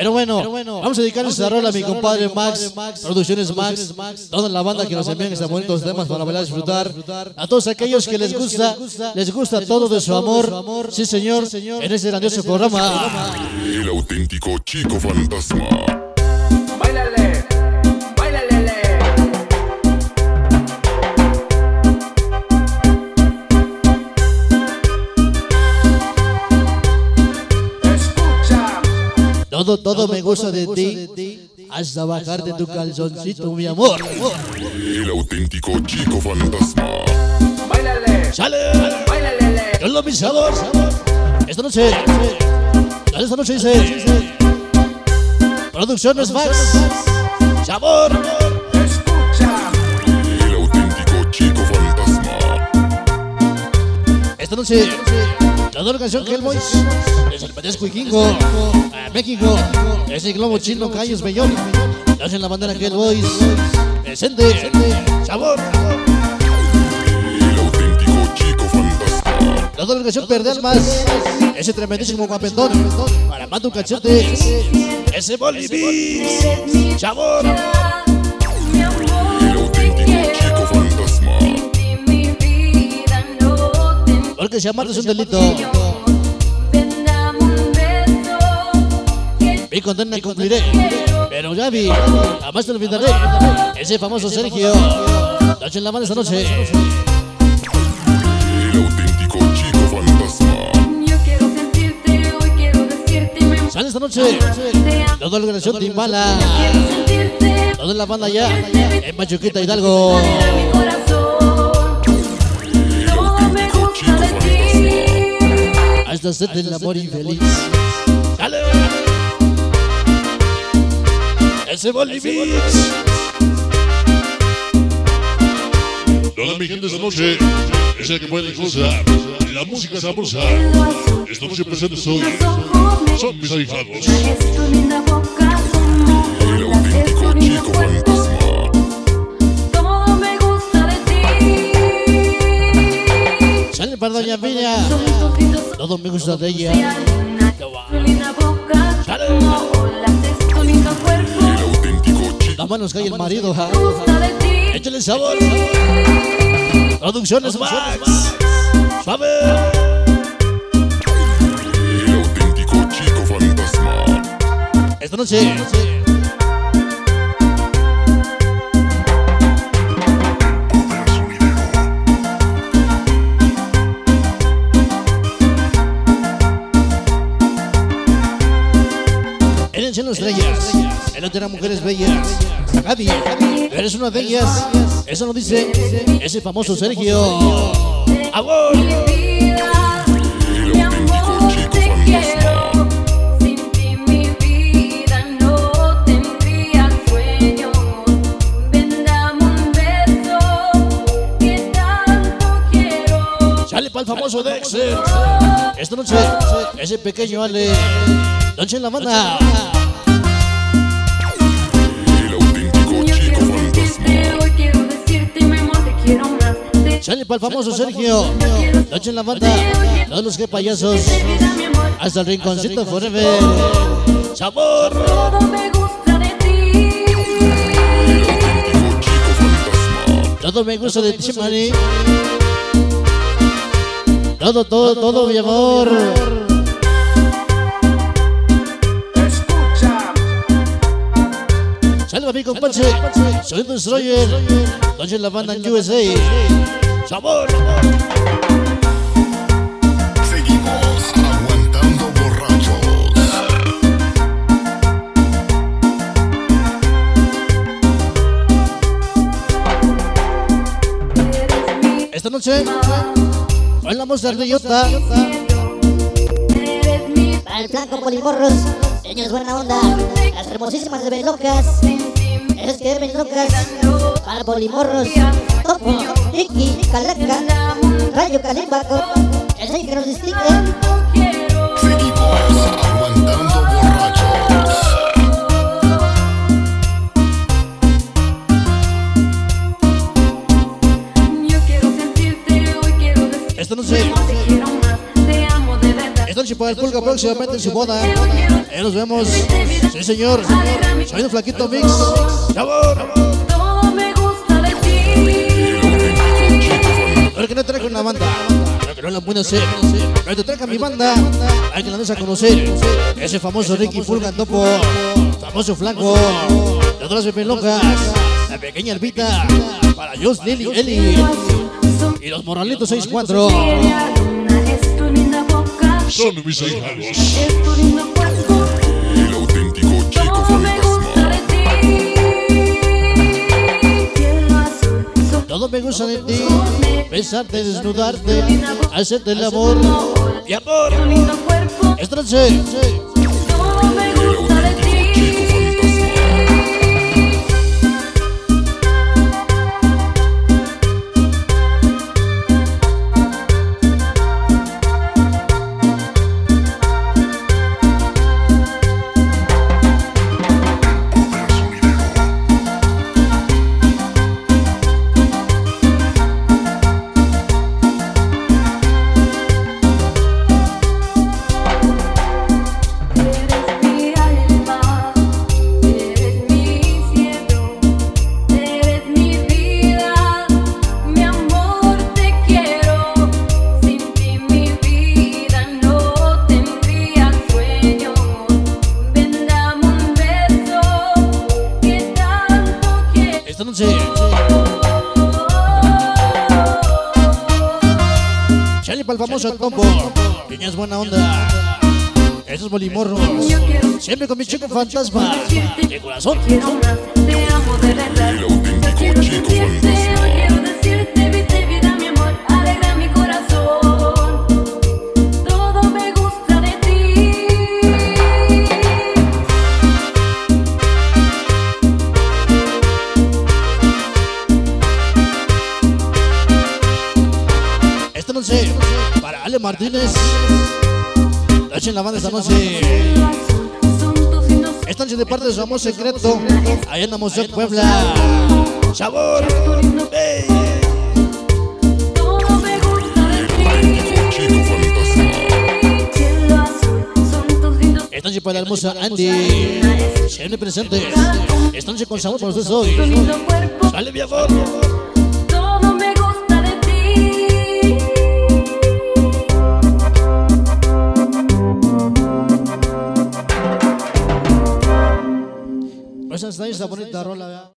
Pero bueno, vamos a dedicar esta rola a mi compadre Max, Producciones Max, toda la banda que nos envían estos bonitos temas para bailar y disfrutar. A todos aquellos que les gusta todo de su amor. Sí, señor, en este grandioso programa. El auténtico Chico Fantasma. Báilale, báilale. Escucha. Todo me gusta de ti, hasta bajarte tu calzoncito, mi amor. El auténtico Chico Fantasma. Báilale, ¡Sale! báilale. Yo lo mi sabor. Esta noche dice Producciones Max. ¡Sabor! Escucha. El auténtico Chico Fantasma. Esta noche, la nueva canción Hellboys, desde el Patesco Vikingo, a México, es el globo chino Callos Bellón, hacen la bandera Hellboys, presente, sabor. El auténtico Chico Fantasma. La nueva canción Perder Más, ese tremendísimo guapetón, para Mando Cachete, ese Bolivís, sabor. El auténtico Chico Fantasma. Porque si amarte es un delito. Mi condena cumpliré, pero ya vi, jamás te olvidaré. Ese famoso Sergio, noche en la mano esta noche. El auténtico Chico Fantasma. Yo quiero sentirte, hoy quiero decirte me Sale esta noche, toda la organización Timbala, quiero sentirte, toda la banda ya, en Pachuquita Hidalgo. mi corazón. Todo me gusta de ti. Hasta hacerte el amor infeliz. ¡Dale! Ese Bolivís. Toda mi gente esta noche es el que puede cosa. La música sabrosa. Esta noche presente soy. Son mis ahijados. Es tu linda boca como El olas, es tu auténtico lindo Chico cuerpo. Fantasma. Todo me gusta de ti. Sale para Doña Piña, todo me gusta de ella. Tu linda boca como olas, es tu lindo cuerpo. El auténtico Chico. Las manos cae el marido, ja. Gusta de ti. Échale sabor. Producciones Max. Suave. El auténtico Chico Fantasma. Esta noche. En el cielo estrellas, en la tierra mujeres bellas. Gaby, eres una de ellas. Eso lo dice ese famoso Sergio. ¡Amor! Mi vida, mi amor, te quiero. Sin ti mi vida no tendría sueño. Ven, dame un beso que tanto quiero. Sale para el famoso Dexter. Esta noche, ese pequeño Ale. Noche en la banda. El auténtico Yo Chico quiero sentirte, Fantasma. hoy quiero decirte mi amor, te quiero más. Sale para el famoso Sergio. Noche en la banda. Todos los que payasos. De vida, mi amor, Hasta el rinconcito forever. ¡Sabor! todo me gusta de ti. El auténtico Chico Fantasma. Todo me gusta de ti, Mari. Todo, mi amor. Escucha. Sale mi compadre. Soy un destroyer. Noche en la banda en USA. ¡Sabor! Seguimos aguantando borrachos. Esta noche, bailamos de Ardillota. Eres mi Para el flanco Polimorros, niños buena onda, las hermosísimas de Belocas, es que Belocas, para Polimorros, Topo, Iki, Calaca, Rayo Calimbaco, es el que nos distingue. quiero. Seguimos aguantando borrachos. Yo quiero sentirte, hoy quiero decirte Esta noche, te quiero más, te amo de verdad. esta noche noche para el Pulga próximamente en su boda. Ahí nos vemos. Sí, señor. Soy un flaquito mix. ¡Sabor! Todo me gusta de ti. Ahora que no traigo una banda, pero que no la pueden hacer. Pero te traiga mi banda, hay que la des a conocer. Ese famoso Ricky Pulga Topo, famoso flaco, de otras bebelocas, la pequeña Elvita, para Jos, Lili, Eli y los Morralitos 6-4. Es tu linda boca, Son mis ahijados. es tu lindo cuerpo. El auténtico chico Todo me gusta fantasma. de ti. Cielo azul, son Todo me gusta de ti, besarte, desnudarte, hacerte el amor. Y amor, tu lindo cuerpo. es trance. Todo me El gusta de auténtico ti. chico fantasma. Eres mi alma, eres mi cielo, eres mi vida, mi amor te quiero. Sin ti mi vida no tendría sueño. Ven, dame un beso que tanto quiero. Esta noche, Charlie para el famoso Tombo, niña es buena onda. Esos bolimorros, siempre con mi chico fantasma, de corazón. Quiero más, te amo de verdad. El auténtico Quiero chico sentirte, fantasma. quiero decirte, viste vida, mi amor, alegra mi corazón. Todo me gusta de ti. Esta noche, para Ale Martínez, noche en la banda esta noche. Son tus lindos Esta noche de parte de su amor secreto, allá en Amozoc, Puebla. ¡Sabor! ¡Ey! todo me gusta de El chico fantasma. ti. Cielo azul, son tus lindos Esta noche para la hermosa Andy, siempre presente. Esta noche con sabor para ustedes tu hoy. lindo cuerpo. ¡Sale, mi amor! Todo me gusta de ti. Pues hasta ahí esta bonita rola, ¿verdad?